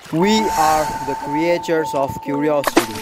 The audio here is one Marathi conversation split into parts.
We are the creators of curiosity.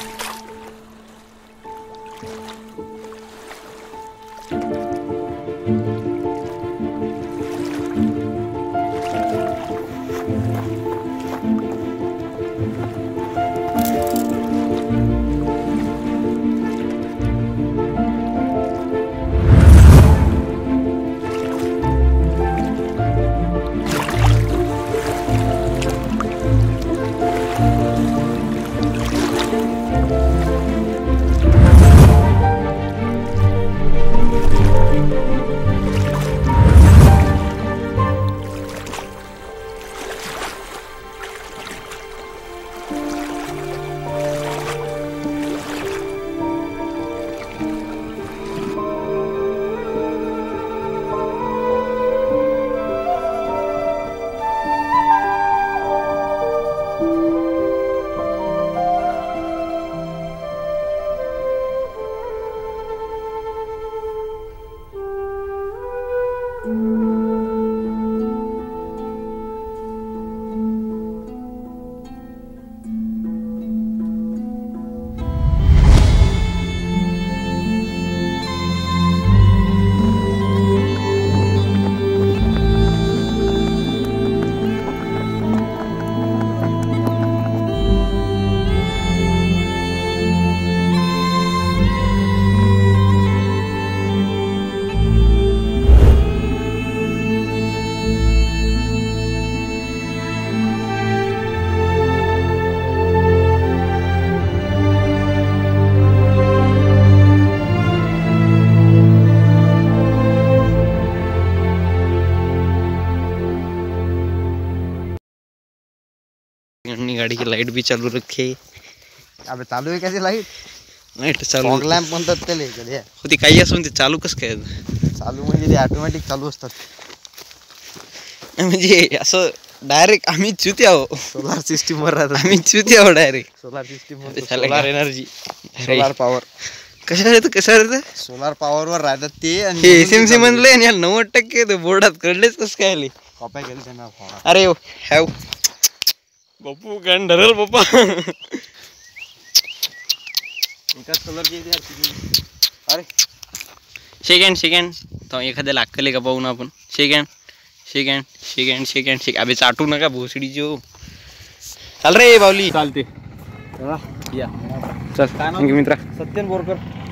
गाड़ी की लाइट भी चालू रखी है। अबे चालू आहे कशी लाईट? लाईट चालू फॉग लॅम्प म्हणतात त्याला कधी होती काही असून ते चालू कसं काय चालू म्हणजे ते ऑटोमॅटिक चालू असतात म्हणजे असं डायरेक्ट आम्ही च्युती आहो सोलार सिस्टीम वर राहतात आम्ही च्युती आहो डायरेक्ट सोलार सिस्टीम वर सोलार एनर्जी सोलार पॉवर कशा येतं कसं येतं सोलार पॉवर वर राहतात ते आणि हे एसएमसी म्हणले आणि 90% ते बोर्डात कळलेच कसं काय आले कॉप्या केलं त्यांना अरे हॅव बापू काय डरल बाप्पा एकाच कलरची अरे सेकंड तो एखाद्याला अक्कल का पाहू ना आपण सेकंड अबे चाटू नका भोसडी जो चाल रे बावली चालते या चल थँक्यू मित्रा सत्यन बोरकर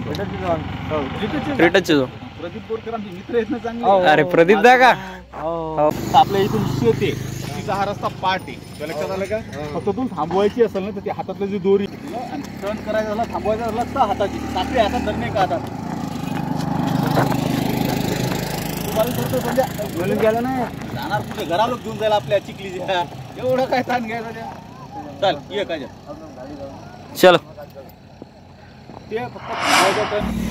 रिटच जो प्रदीप बोरकर आमचे मित्र आहेत ना चांगले अरे प्रदीप दा का आपल्या इथून शेते तिचा हा रस्ता पाठ आहे लक्षात आलं का फक्त तू थांबवायची असेल ना तर ती हातातलं जी दोरी आणि टर्न करायचं झाला थांबवायचं झाला तर हाताची साखळी हातात धरणे का हातात बोलून गेलं ना जाणार कुठे घराला घेऊन जायला आपल्या चिखलीच्या एवढं काय ताण घ्यायचं त्या चल ये काय चलो ते फक्त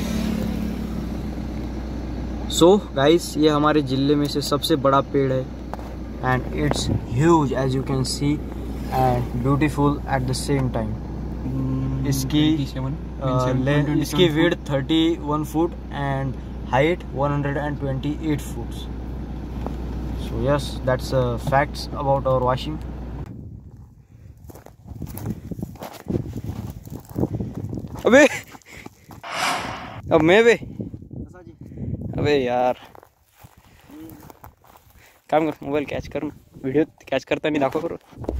सो गाइस ये हमारे जिले में से सबसे बड़ा पेड़ है and it's huge as you can see and beautiful at the same time इसकी width 31 foot and height 128 foots so yes that's facts about our washing अबे अब मैं बे अबे यार काम कर मोबाईल कॅच कर ना व्हिडिओ कॅच करताना दाखव करू